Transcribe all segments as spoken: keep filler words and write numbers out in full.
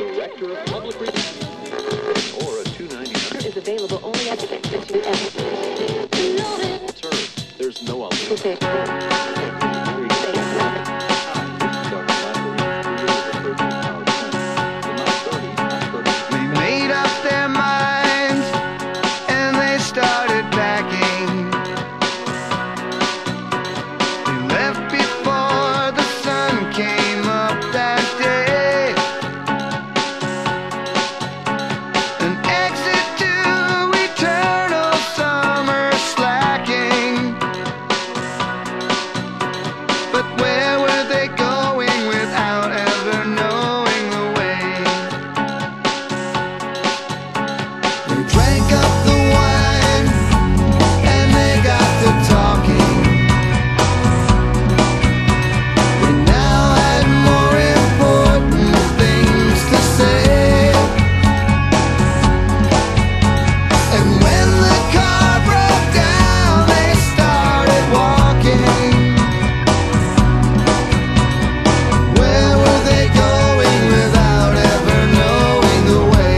Director of Public Relations, or a two ninety-nine is available only at the Sir, there's no alternative. They made up their minds and they started packing. They left before the sun came up that day. An exit to eternal summer slacking. But where were they going without ever knowing the way? They drank up the wine and they got to talking. They now had more important things to say. And when the car broke down, they started walking. Where were they going without ever knowing the way?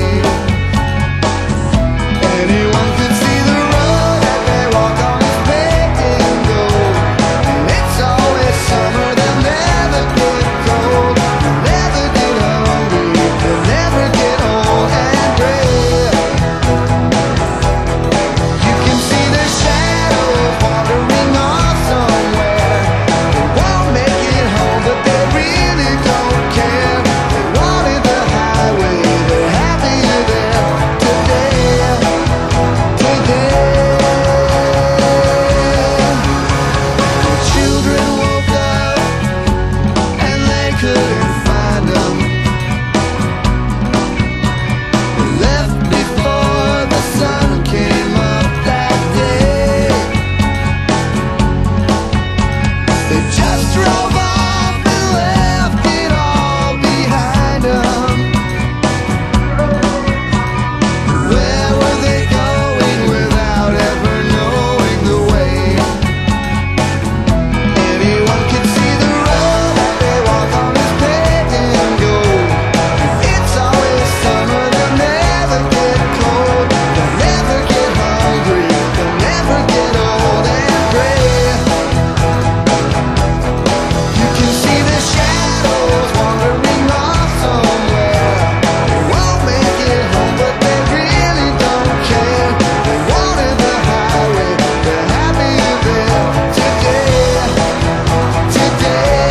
Anyone could see the road that they walk on is paved in gold. And it's always summer, they'll never get cold. They'll never get hungry, they'll never get old and gray. You can see their shadows wandering off somewhere. They won't make it home, but they really don't care. They wanted the highway, they're happier there today. Today, the children woke up and they couldn't find them. They left before the sun came up that day. They just drove off and left it all behind them. Where were they going without ever knowing the way? Anyone could see the road that they walk on is paved in gold. It's always summer, they'll never get cold. They'll never get hungry, they'll never get old and gray. You can see the shadows wandering off somewhere. They won't make it home, but they really don't care. They wanted the highway, they're happier there today. Today.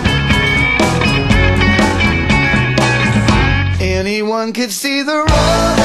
Anyone could see the road